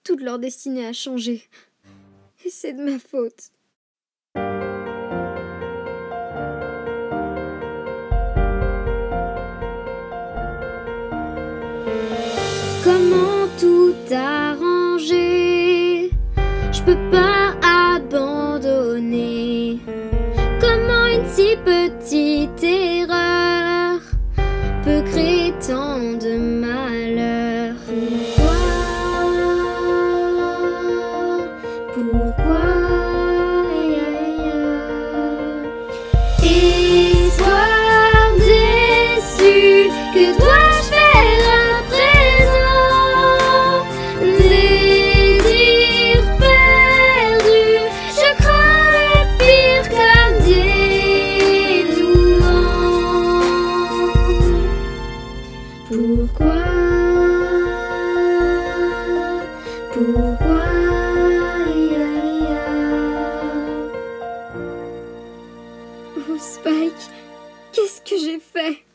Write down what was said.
toute leur destinée a changé. Et c'est de ma faute. Comment tout arranger? Je peux pas abandonner. Comment une si petite erreur peut créer tant de malheur? Pourquoi? Espoir déçu, que dois-je faire à présent? Désir perdu, je crains le pire comme dénouement. Pourquoi? Oh Spike, qu'est-ce que j'ai fait?